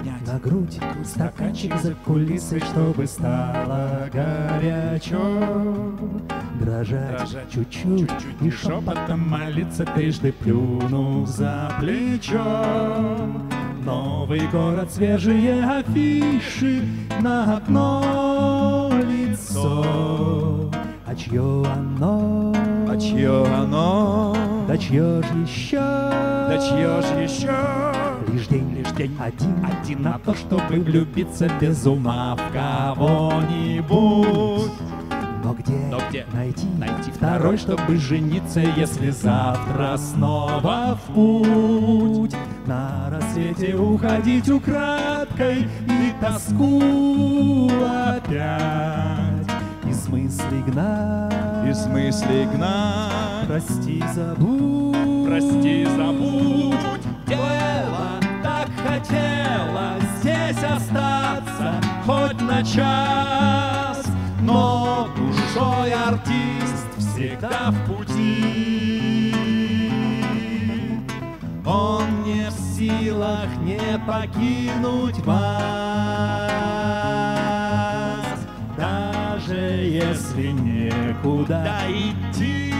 на грудь стаканчик за кулисой, чтобы стало горячо. Дрожать чуть-чуть и шепотом молиться, трижды плюнув за плечо. Новый город, свежие афиши, на окно лицо. А чье оно? А чье оно? Да чье ж еще? Да чье ж еще? Лишь день один на то, чтобы влюбиться без ума в кого-нибудь. Но где найти второй, чтобы жениться, если завтра снова в путь? На рассвете уходить украдкой и тоску опять. И смысле гнать, И смысле гнать, прости, забудь, прости, забудь. Дело так хотела здесь остаться хоть на час, но душой артист всегда в пути. Он не в силах не покинуть вас, даже если некуда идти.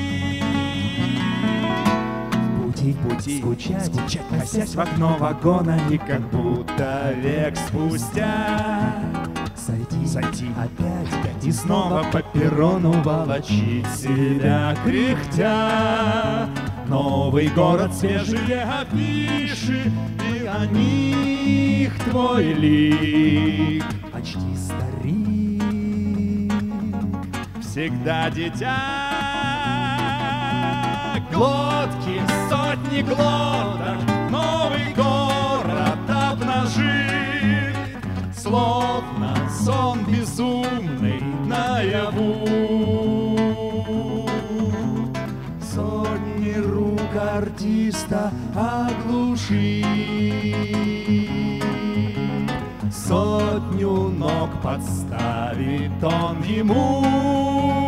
В пути скучать, косясь в окно вагона, и как будто век спустя сойти опять и снова по перрону волочить себя кряхтя. Новый город, свежие афиши, и о них твой лик. Почти старик, всегда дитя. Глотки, сотни глоток, новый город обнажит, словно сон безумный наяву. Сотни рук артиста оглушит, сотню ног подставит он ему.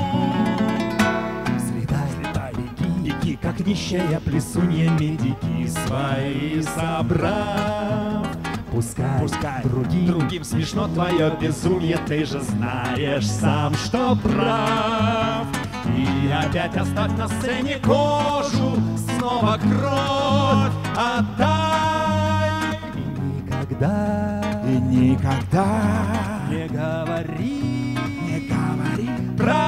Беги, как нищая плесунья, медики свои собрав. Пускай другим смешно твое безумие, ты же знаешь сам, что прав. И опять оставь на сцене кожу, снова кровь отдай. И никогда не говори про